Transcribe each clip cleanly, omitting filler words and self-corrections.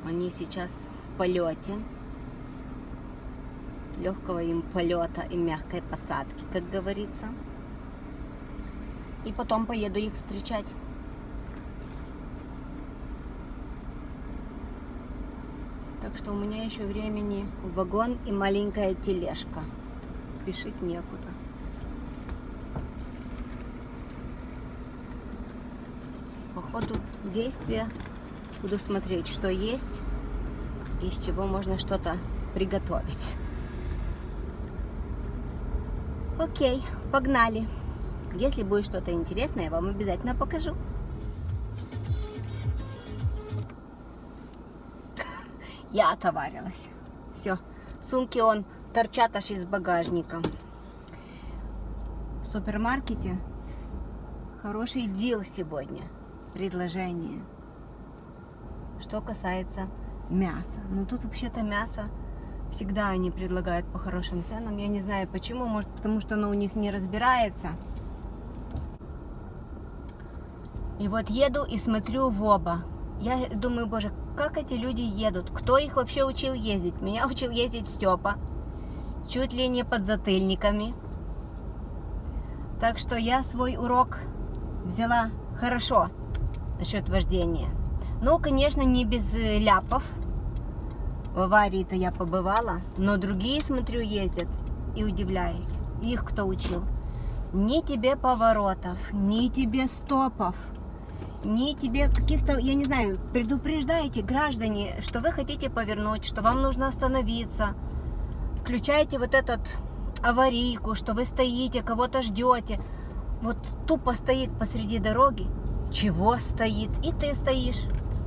Они сейчас в полете. Легкого им полета и мягкой посадки, как говорится. И потом поеду их встречать. Так что у меня еще времени вагон и маленькая тележка. Спешить некуда. По ходу действия буду смотреть, что есть, из чего можно что-то приготовить. Окей, погнали. Если будет что-то интересное, я вам обязательно покажу. Я отоварилась. Все, сумки торчат аж из багажника. В супермаркете хороший дил сегодня. Предложение. Что касается мяса. Ну тут вообще-то мясо всегда они предлагают по хорошим ценам. Я не знаю почему. Может потому что оно у них не разбирается. И вот еду и смотрю в оба. Я думаю, боже, как эти люди едут? Кто их вообще учил ездить? Меня учил ездить Степа. Чуть ли не под затыльниками. Так что я свой урок взяла хорошо насчет вождения. Ну, конечно, не без ляпов. В аварии-то я побывала. Но другие, смотрю, ездят. И удивляюсь. Их кто учил? Ни тебе поворотов, ни тебе стопов. Ни тебе каких-то, я не знаю, предупреждаете, граждане, что вы хотите повернуть, что вам нужно остановиться. Включаете вот этот аварийку, что вы стоите, кого-то ждете. Вот тупо стоит посреди дороги. Чего стоит? И ты стоишь.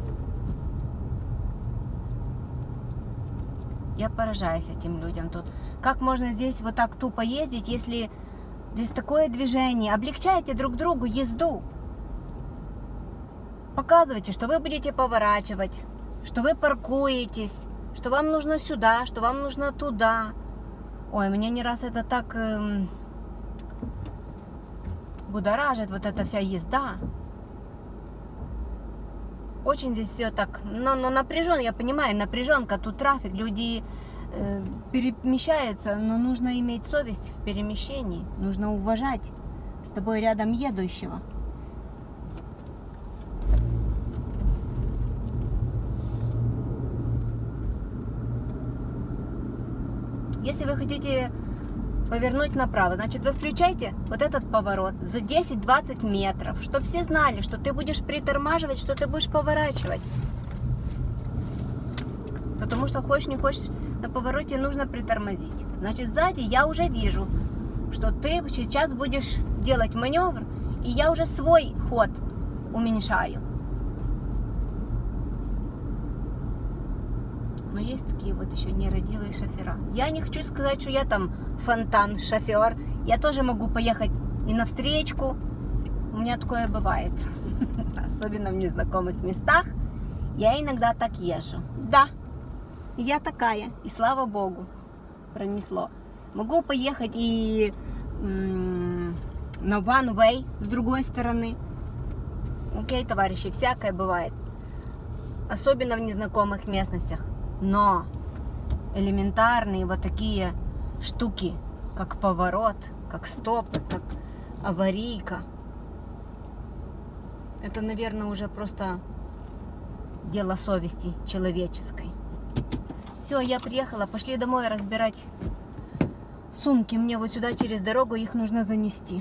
Я поражаюсь этим людям тут. Как можно здесь вот так тупо ездить, если здесь такое движение? Облегчайте друг другу езду. Показывайте, что вы будете поворачивать, что вы паркуетесь, что вам нужно сюда, что вам нужно туда. Ой, меня не раз это так будоражит, вот эта вся езда. Очень здесь все так, но напряжен, я понимаю, напряженка, тут трафик, люди перемещаются, но нужно иметь совесть в перемещении, нужно уважать с тобой рядом едущего. Если вы хотите повернуть направо, значит, вы включаете вот этот поворот за 10-20 метров, чтобы все знали, что ты будешь притормаживать, что ты будешь поворачивать. Потому что хочешь не хочешь, на повороте нужно притормозить. Значит, сзади я уже вижу, что ты сейчас будешь делать маневр, и я уже свой ход уменьшаю. Но есть такие вот еще нерадивые шофера. Я не хочу сказать, что я там фонтан-шофер. Я тоже могу поехать и навстречку. У меня такое бывает. Особенно в незнакомых местах. Я иногда так езжу. Да, я такая. И слава богу, пронесло. Могу поехать и на one way с другой стороны. Окей, товарищи, всякое бывает. Особенно в незнакомых местностях. Но элементарные вот такие штуки, как поворот, как стоп, как аварийка, это, наверное, уже просто дело совести человеческой. Все, я приехала, пошли домой разбирать сумки. Мне вот сюда через дорогу их нужно занести.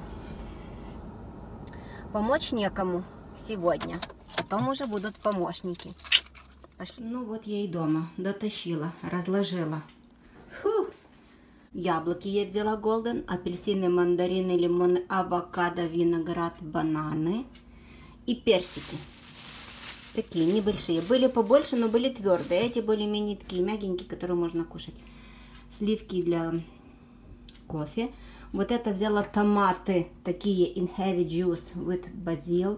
Помочь некому сегодня, потом уже будут помощники. Пошли. Ну вот я и дома дотащила, разложила. Фу. Яблоки я взяла голден, апельсины, мандарины, лимоны, авокадо, виноград, бананы и персики. Такие небольшие. Были побольше, но были твердые. Эти более-менее такие мягенькие, которые можно кушать. Сливки для кофе. Вот это взяла томаты, такие in heavy juice with basil.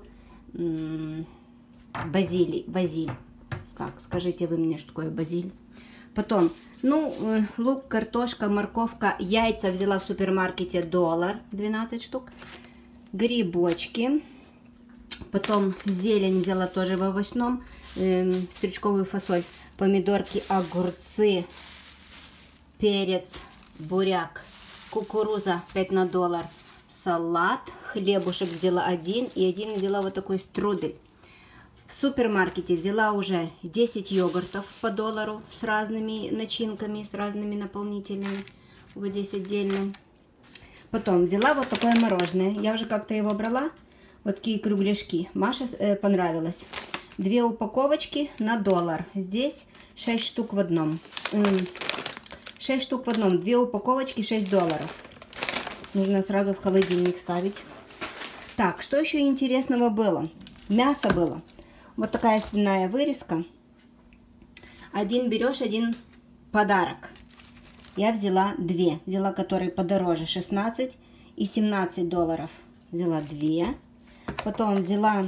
Базиль. Как, скажите вы мне, что такое базиль. Потом, ну, лук, картошка, морковка, яйца взяла в супермаркете $1, 12 штук. Грибочки. Потом зелень взяла тоже в овощном. стручковую фасоль, помидорки, огурцы, перец, буряк, кукуруза 5 на $1, салат, хлебушек взяла один и один взяла вот такой струдель. В супермаркете взяла уже 10 йогуртов по $1 с разными начинками, с разными наполнителями. Вот здесь отдельно. Потом взяла вот такое мороженое. Я уже как-то его брала. Вот такие кругляшки. Маше понравилось. 2 упаковочки на $1. Здесь 6 штук в одном. 6 штук в одном. 2 упаковочки $6. Нужно сразу в холодильник ставить. Так, что еще интересного было? Мясо было. Вот такая свиная вырезка. Один берешь, один подарок. Я взяла 2. Взяла, которые подороже, 16 и $17. Взяла 2. Потом взяла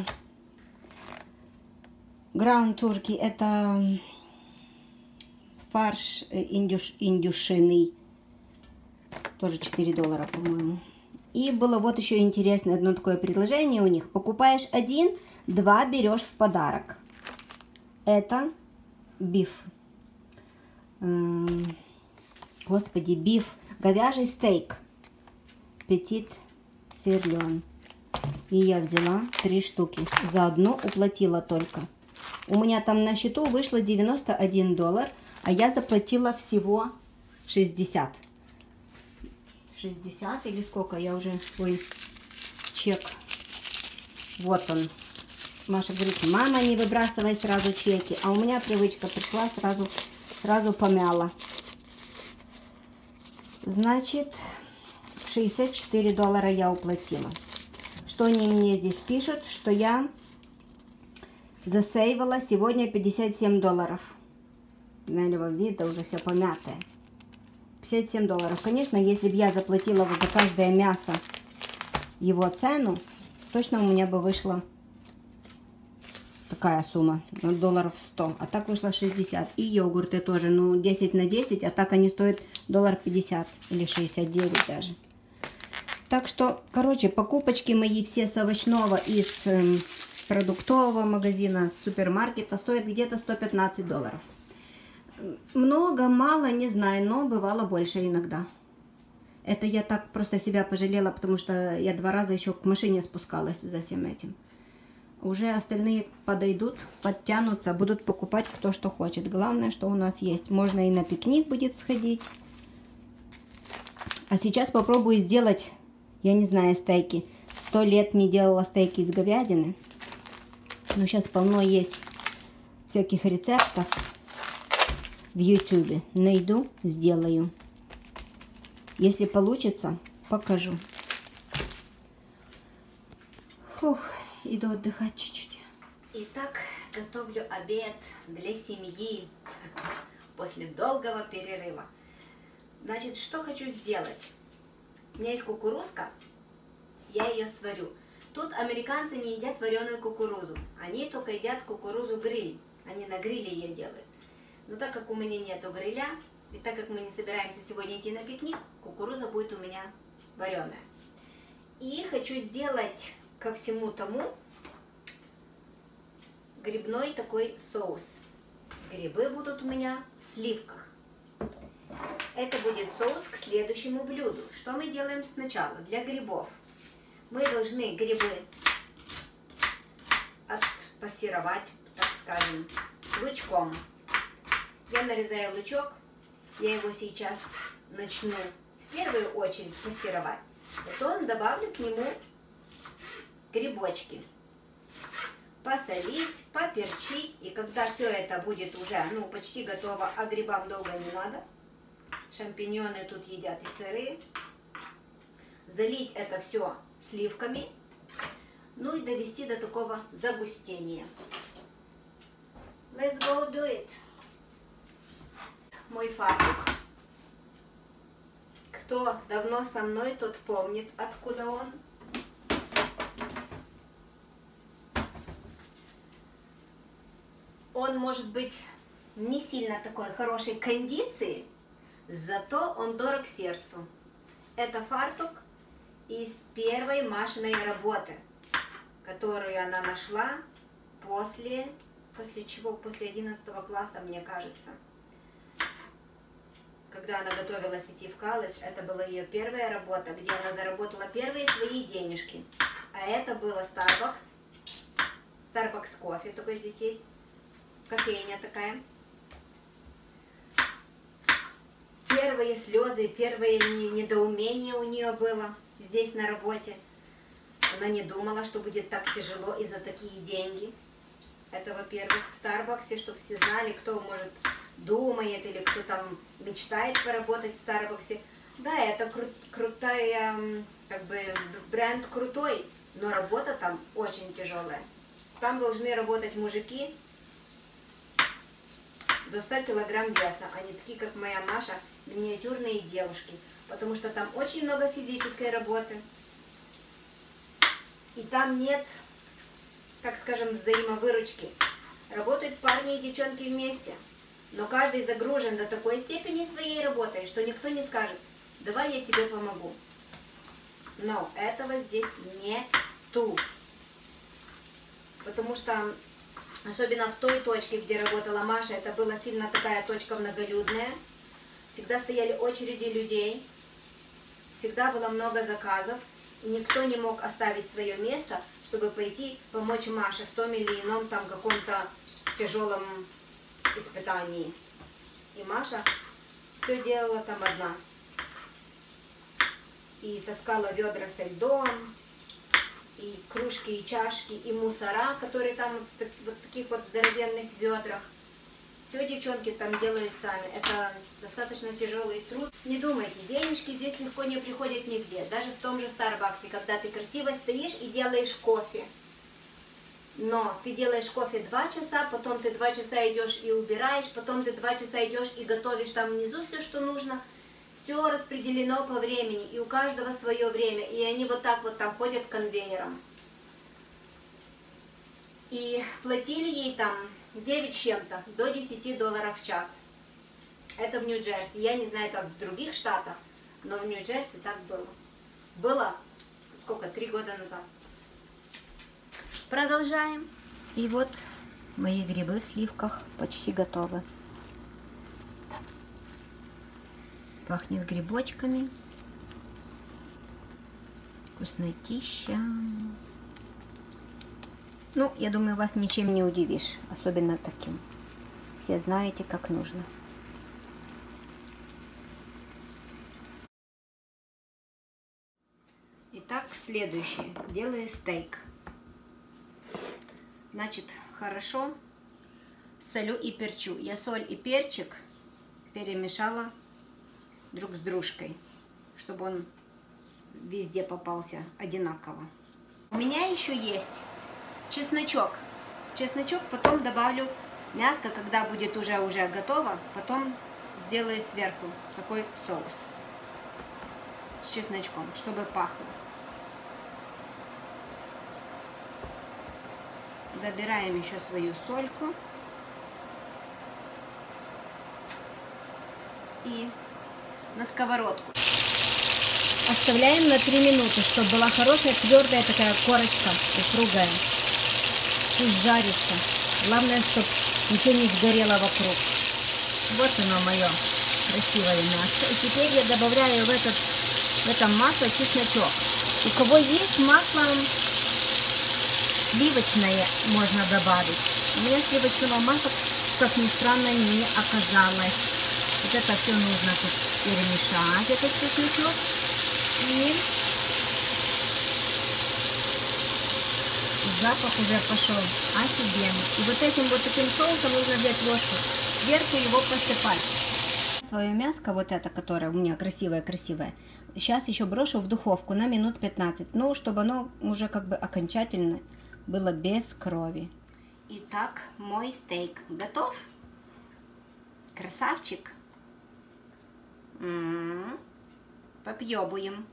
ground turkey. Это фарш индюшиный. Тоже $4, по-моему. И было вот еще интересное одно такое предложение у них. Покупаешь один, 2 берешь в подарок. Это биф. Господи, биф. Говяжий стейк. Петит сирлен. И я взяла 3 штуки. За одну уплатила только. У меня там на счету вышло $91, а я заплатила всего 60. 60 или сколько? Я уже... Ой, чек. Вот он. Маша говорит, мама, не выбрасывай сразу чеки. А у меня привычка пришла, сразу помяла. Значит, $64 я уплатила. Что они мне здесь пишут? Что я засейвала сегодня $57. Налево видно, уже все помятое. $57. Конечно, если бы я заплатила вот за каждое мясо его цену, точно у меня бы вышла такая сумма, $100. А так вышло 60. И йогурты тоже, ну 10 на 10, а так они стоят $50 или 69 даже. Так что, короче, покупочки мои все с овощного из продуктового магазина, с супермаркета стоят где-то $115. Много, мало, не знаю, но бывало больше иногда. Это я так просто себя пожалела, потому что я 2 раза еще к машине спускалась за всем этим. Уже остальные подойдут, подтянутся, будут покупать кто что хочет. Главное, что у нас есть. Можно и на пикник будет сходить. А сейчас попробую сделать, я не знаю, стейки. 100 лет не делала стейки из говядины. Но сейчас полно есть всяких рецептов в YouTube. Найду, сделаю. Если получится, покажу. Фух, иду отдыхать чуть-чуть. Итак, готовлю обед для семьи после долгого перерыва. Значит, что хочу сделать? У меня есть кукурузка, я ее сварю. Тут американцы не едят вареную кукурузу, они только едят кукурузу гриль. Они на гриле ее делают. Но так как у меня нету гриля, и так как мы не собираемся сегодня идти на пикник, кукуруза будет у меня вареная. И хочу сделать ко всему тому грибной такой соус. Грибы будут у меня в сливках. Это будет соус к следующему блюду. Что мы делаем сначала? Для грибов мы должны грибы отпассеровать, так скажем, лучком. Я нарезаю лучок, я его сейчас начну в первую очередь пассеровать. Потом добавлю к нему грибочки. Посолить, поперчить. И когда все это будет уже, ну, почти готово, а грибам долго не надо. Шампиньоны тут едят и сырые. Залить это все сливками. Ну и довести до такого загустения. Let's go do it. Мой фартук. Кто давно со мной, тот помнит, откуда он. Он может быть не сильно такой хорошей кондиции, зато он дорог сердцу. Это фартук из первой Машиной работы, которую она нашла после после чего, после 11 класса, мне кажется, когда она готовилась идти в колледж, это была ее первая работа, где она заработала первые свои денежки. А это было Starbucks. Starbucks кофе, только здесь есть кофейня такая. Первые слезы, первое недоумение у нее было здесь на работе. Она не думала, что будет так тяжело и за такие деньги. Это, во-первых, в Старбаксе, чтобы все знали, кто, может, думает или кто там мечтает поработать в Старбаксе. Да, это крутая, как бы, бренд крутой, но работа там очень тяжелая. Там должны работать мужики до 100 килограмм веса, а не такие, как моя Маша, миниатюрные девушки. Потому что там очень много физической работы. И там нет, как скажем, взаимовыручки. Работают парни и девчонки вместе. Но каждый загружен до такой степени своей работой, что никто не скажет: давай я тебе помогу. Но этого здесь нету. Потому что, особенно в той точке, где работала Маша, это была сильно такая точка многолюдная. Всегда стояли очереди людей. Всегда было много заказов. И никто не мог оставить свое место, чтобы пойти помочь Маше в том или ином там каком-то тяжелом испытании. И Маша все делала там одна. И таскала ведра со льдом, и кружки, и чашки, и мусора, которые там в таких вот здоровенных ведрах. Все девчонки там делают сами. Это достаточно тяжелый труд. Не думайте, денежки здесь легко не приходят нигде. Даже в том же Старбаксе, когда ты красиво стоишь и делаешь кофе. Но ты делаешь кофе 2 часа, потом ты 2 часа идешь и убираешь, потом ты 2 часа идешь и готовишь там внизу все, что нужно. Все распределено по времени, и у каждого свое время. И они вот так вот там ходят конвейером. И платили ей там 9 с чем-то, до 10 долларов в час. Это в Нью-Джерси. Я не знаю, как в других штатах, но в Нью-Джерси так было. Было, сколько, 3 года назад. Продолжаем. И вот мои грибы в сливках почти готовы. Пахнет грибочками. Вкуснотища. Ну, я думаю, вас ничем не удивишь, особенно таким. Все знаете, как нужно. Итак, следующее. Делаю стейк. Значит, хорошо солю и перчу. Я соль и перчик перемешала друг с дружкой, чтобы он везде попался одинаково. У меня еще есть чесночок. Чесночок потом добавлю мяско, когда будет уже готово. Потом сделаю сверху такой соус с чесночком, чтобы пахло. Добираем еще свою сольку. И на сковородку. Оставляем на 3 минуты, чтобы была хорошая твердая такая корочка, упругая. Пусть жарится. Главное, чтобы ничего не сгорело вокруг. Вот оно мое красивое мясо. И теперь я добавляю в это масло чесночок. У кого есть масло сливочное, можно добавить. У меня сливочного масла, как ни странно, не оказалось. Вот это все нужно тут перемешать, этот чесночок. И запах уже пошел офигенный. И вот этим вот таким соусом нужно взять ложку, сверху его посыпать. Свое мяско, вот это, которое у меня красивое-красивое, сейчас еще брошу в духовку на минут 15. Ну, чтобы оно уже как бы окончательно было без крови. Итак, мой стейк готов. Красавчик. Попробуем.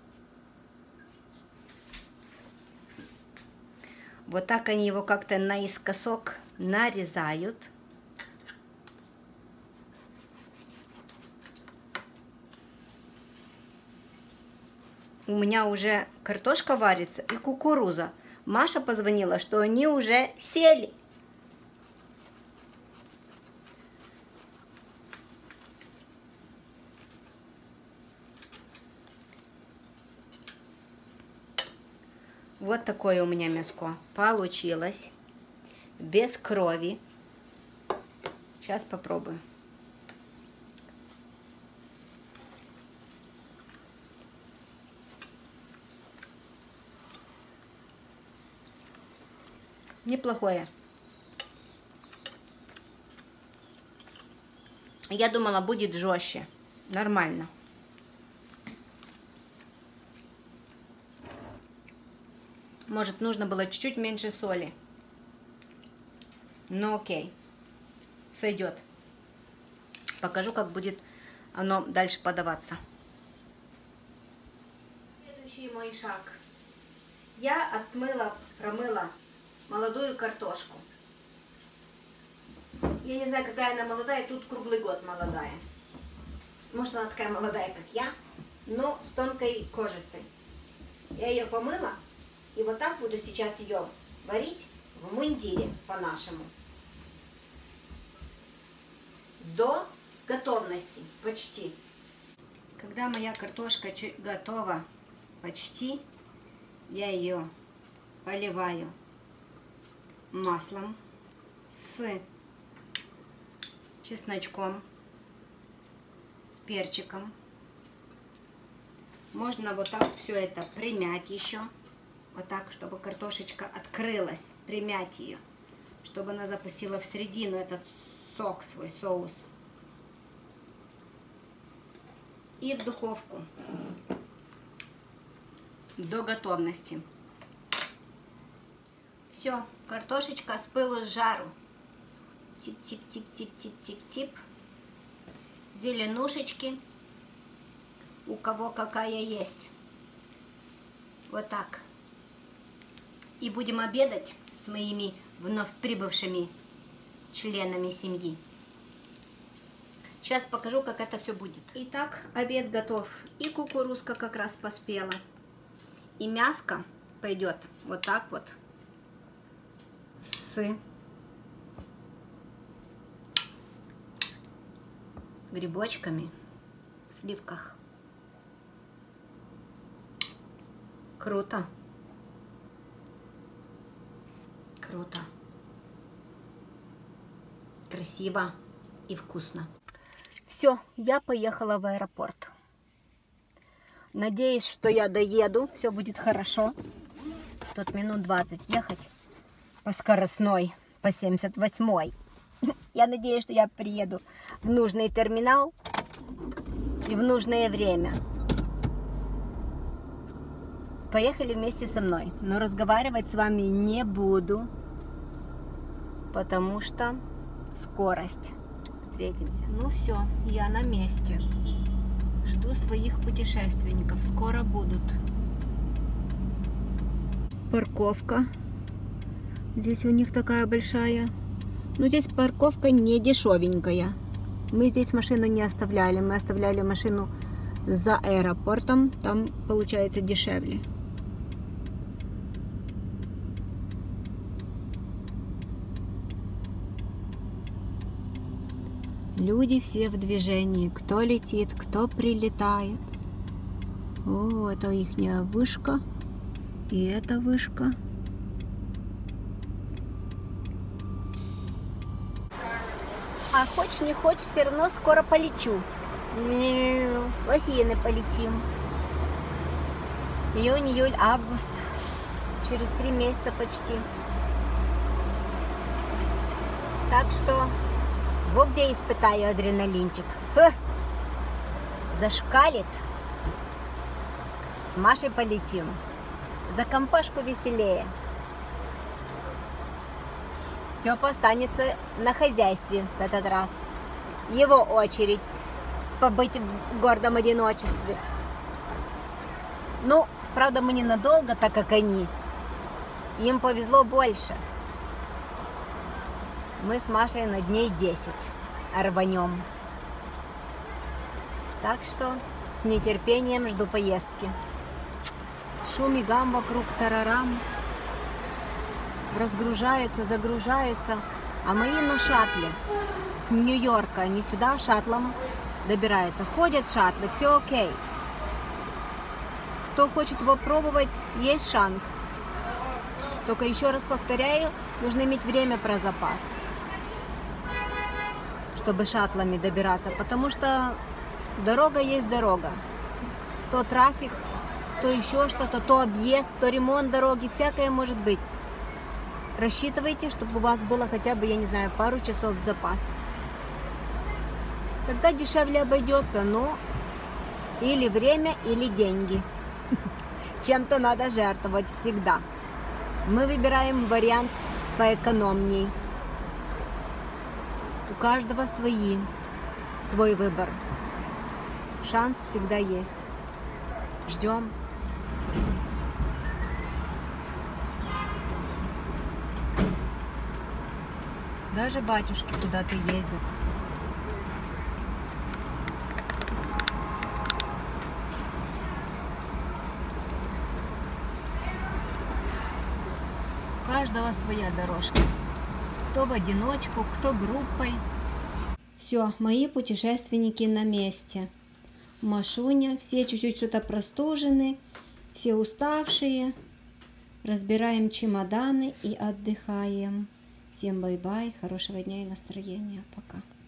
Вот так они его как-то наискосок нарезают. У меня уже картошка варится и кукуруза. Маша позвонила, что они уже сели. Вот такое у меня мяско получилось. Без крови. Сейчас попробую. Неплохое. Я думала, будет жестче. Нормально. Может, нужно было чуть-чуть меньше соли. Ну окей. Сойдет. Покажу, как будет оно дальше подаваться. Следующий мой шаг. Я промыла молодую картошку. Я не знаю, какая она молодая, тут круглый год молодая. Может, она такая молодая, как я, но с тонкой кожицей. Я ее помыла, и вот так буду сейчас ее варить в мундире по-нашему. До готовности, почти. Когда моя картошка готова почти, я ее поливаю маслом с чесночком, с перчиком. Можно вот так все это примять еще. Вот так, чтобы картошечка открылась. Примять ее. Чтобы она запустила в середину этот сок, свой соус. И в духовку. До готовности. Все, картошечка с пылу с жару. Тип-тип-тип-тип-тип-тип-тип. Зеленушечки. У кого какая есть. Вот так. И будем обедать с моими вновь прибывшими членами семьи. Сейчас покажу, как это все будет. Итак, обед готов. И кукурузка как раз поспела. И мяско пойдет вот так вот. С грибочками в сливках. Круто. Круто. Красиво и вкусно. Все, я поехала в аэропорт. Надеюсь, что я доеду, все будет хорошо. Тут минут 20 ехать по скоростной, по 78-й. Я надеюсь, что я приеду в нужный терминал и в нужное время. Поехали вместе со мной, но разговаривать с вами не буду, потому что скорость. Встретимся. Ну все, я на месте. Жду своих путешественников. Скоро будут. Парковка. Здесь у них такая большая. Но здесь парковка не дешевенькая. Мы здесь машину не оставляли. Мы оставляли машину за аэропортом. Там получается дешевле. Люди все в движении. Кто летит, кто прилетает. О, это ихняя вышка. И эта вышка. А хочешь не хочешь, все равно скоро полечу. В Афины полетим. Июнь, июль, август. Через 3 месяца почти. Так что вот где испытаю адреналинчик. Ха! Зашкалит. С Машей полетим. За компашку веселее. Степа останется на хозяйстве в этот раз. Его очередь побыть в гордом одиночестве. Ну, правда, мы ненадолго, так как они. Им повезло больше. Мы с Машей на дней 10 рванем. Так что с нетерпением жду поездки. Шум и гам вокруг, тарарам. Разгружаются, загружаются. А мои на шаттле с Нью-Йорка, не сюда, шаттлом добираются. Ходят шаттлы, все окей. Кто хочет попробовать, есть шанс. Только еще раз повторяю, нужно иметь время про запас, чтобы шаттлами добираться, потому что дорога есть дорога. То трафик, то еще что-то, то объезд, то ремонт дороги, всякое может быть. Рассчитывайте, чтобы у вас было хотя бы, я не знаю, пару часов в запас. Тогда дешевле обойдется, но или время, или деньги. Чем-то надо жертвовать всегда. Мы выбираем вариант поэкономней. У каждого свой выбор. Шанс всегда есть. Ждем. Даже батюшки куда-то ездят. У каждого своя дорожка. Кто в одиночку, кто группой. Все, мои путешественники на месте. Машуня, все чуть-чуть что-то простужены, все уставшие. Разбираем чемоданы и отдыхаем. Всем бай-бай, хорошего дня и настроения. Пока.